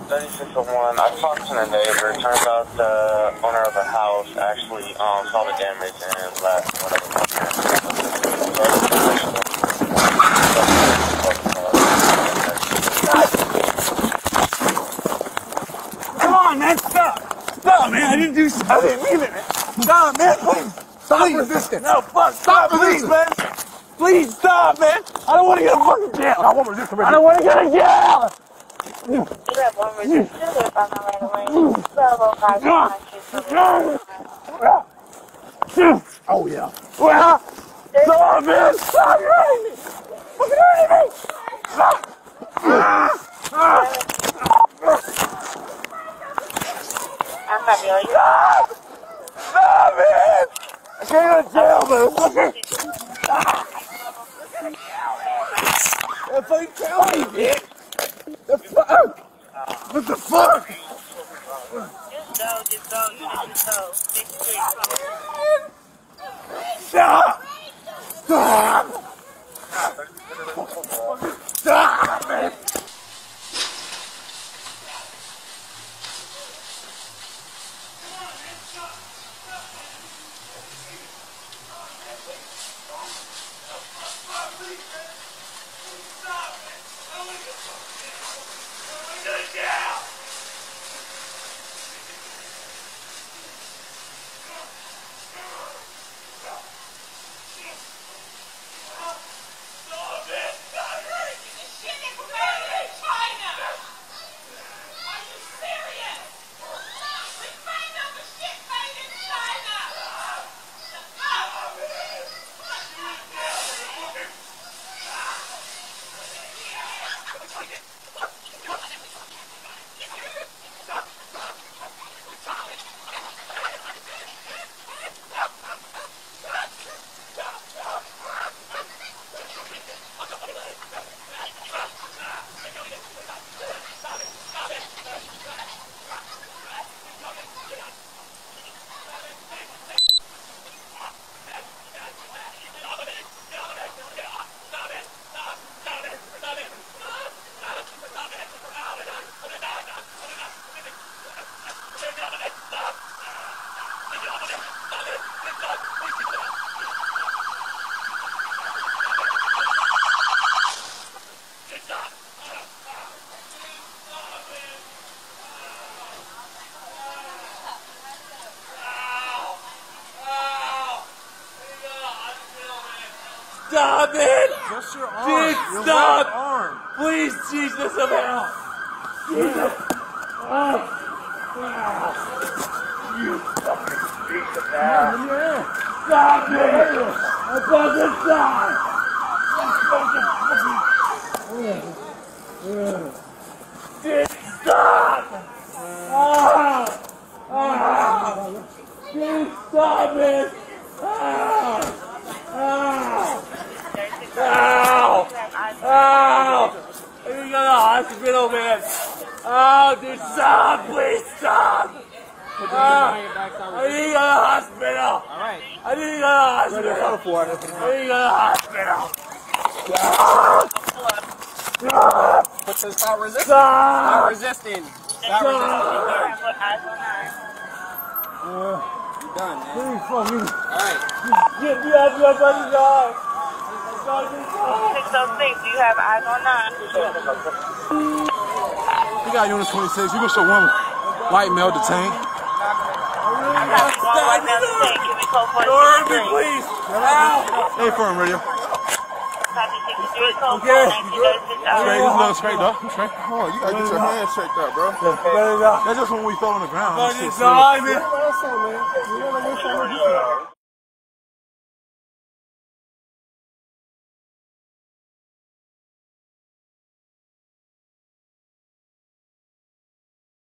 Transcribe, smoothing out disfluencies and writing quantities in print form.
3601. I talked to the neighbor. Turns out the owner of the house actually saw the damage and left whatever. Come on, man, stop! Stop, man! I didn't mean it, man! Stop, man! Please! Stop resisting! No, fuck! Stop, please, man! Please stop, man! I don't want to get a fucking jail! I want resistance. I don't want to get a jail! You have one resistance if I'm not right away. 1205. Oh, yeah. Well, stop, man! Stop hurting me! Fucking hurting me! Stop! I'm not really. Stop! Stop, man! I can't go to jail, motherfucker! That fucking kill me, bitch! The fuck? What the fuck? Just go. You just go. 63. Stop! Stop! Stop, man! Stop it! Just your arm. Dude, your stop! right arm. Please, Jesus, I'm out! Jesus! You fucking piece of ass! Stop it! I fucking stop! Dude, stop! Dude, stop it! Ow! Ow! I need to go to the hospital, man. Oh, dude, stop! Please stop! I need to go to the hospital. Alright. I need to go to the hospital. I need to go to the hospital. But stop resisting. Stop! Stop resisting. Stop resisting. You're Done, man. please, fuck me. Alright. Get me out of your fucking car. 606, do you have eyes on 9? We got unit 26. You can show one white male detained. I got one white man to say, give me code 46. Lord, me, please. Hey, firm radio. Copy 63, code Okay. 4, 1936. Straight, just a little straight up. Straight. Oh, you gotta get your hand checked out, bro. That's just when we fell on the ground. Fucking die, man. That's all, man. You know what I'm saying?